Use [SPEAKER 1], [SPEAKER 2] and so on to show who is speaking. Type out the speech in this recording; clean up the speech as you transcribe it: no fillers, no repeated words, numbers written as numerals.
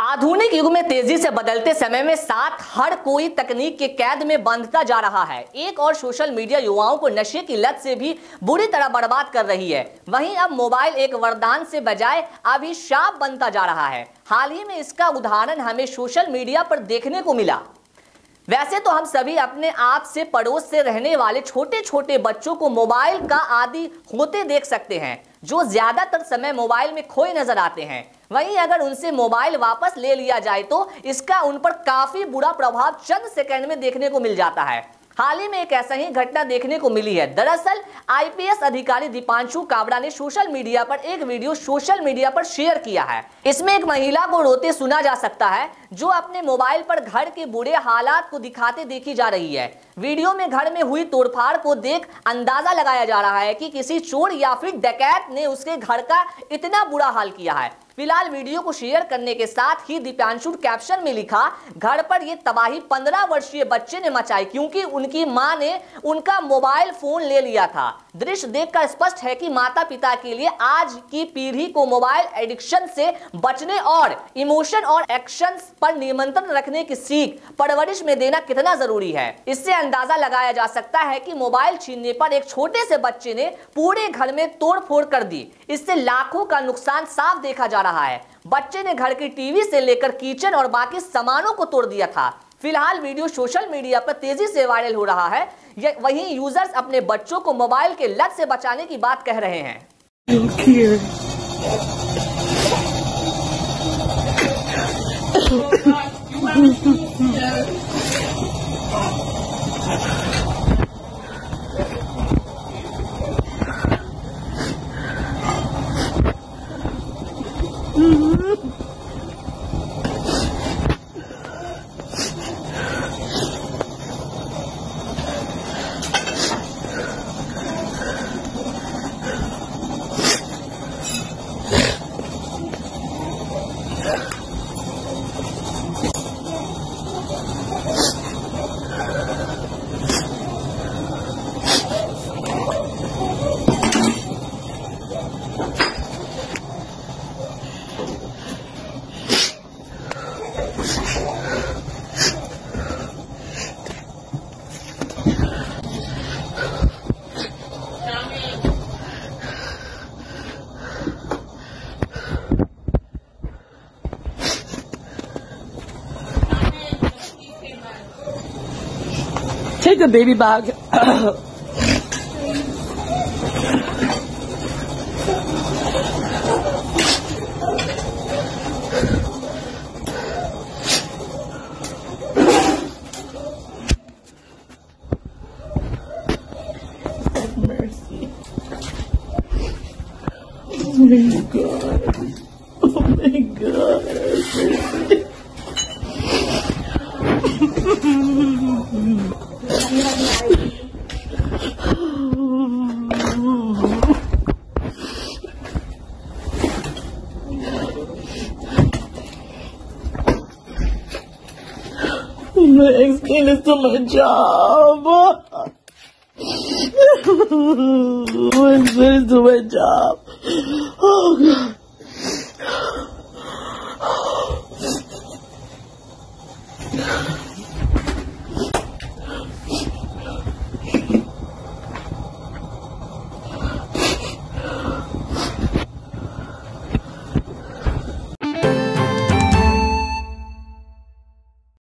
[SPEAKER 1] आधुनिक युग में तेजी से बदलते समय में साथ हर कोई तकनीक के कैद में बंधता जा रहा है। एक और सोशल मीडिया युवाओं को नशे की लत से भी बुरी तरह बर्बाद कर रही है। वहीं अब मोबाइल एक वरदान से बजाय अभिशाप बनता जा रहा है। हाल ही में इसका उदाहरण हमें सोशल मीडिया पर देखने को मिला। वैसे तो हम सभी अपने आप से पड़ोस से रहने वाले छोटे छोटे बच्चों को मोबाइल का आदी होते देख सकते हैं, जो ज्यादातर समय मोबाइल में खोए नजर आते हैं। वहीं अगर उनसे मोबाइल वापस ले लिया जाए तो इसका उन पर काफी बुरा प्रभाव चंद सेकंड में देखने को मिल जाता है। हाल ही में एक ऐसा ही घटना देखने को मिली है। दरअसल आईपीएस अधिकारी दीपांशु काबरा ने सोशल मीडिया पर एक वीडियो सोशल मीडिया पर शेयर किया है। इसमें एक महिला को रोते सुना जा सकता है, जो अपने मोबाइल पर घर के बुरे हालात को दिखाते देखी जा रही है। वीडियो में घर में हुई तोड़फाड़ को देख अंदाजा लगाया जा रहा है कि किसी चोर या फिर डकैत ने उसके घर का इतना बुरा हाल किया है। फिलहाल वीडियो को शेयर करने के साथ ही दीपांशु कैप्शन में लिखा, घर पर ये तबाही 15 वर्षीय बच्चे ने मचाई क्योंकि उनकी मां ने उनका मोबाइल फोन ले लिया था। दृश्य देखकर स्पष्ट है कि माता पिता के लिए आज की पीढ़ी को मोबाइल एडिक्शन से बचने और इमोशन और एक्शंस पर नियंत्रण रखने की सीख परवरिश में देना कितना जरूरी है। इससे अंदाजा लगाया जा सकता है कि मोबाइल छीनने पर एक छोटे से बच्चे ने पूरे घर में तोड़फोड़ कर दी। इससे लाखों का नुकसान साफ देखा जा रहा है। बच्चे ने घर की टीवी से लेकर किचन और बाकी सामानों को तोड़ दिया था। फिलहाल वीडियो सोशल मीडिया पर तेजी से वायरल हो रहा है। वहीं यूजर्स अपने बच्चों को मोबाइल के लत से बचाने की बात कह रहे हैं।
[SPEAKER 2] Take the baby bag. Mercy. Oh my God. Oh my God. Mercy. My ex-king is to my job. My ex-king is to my job.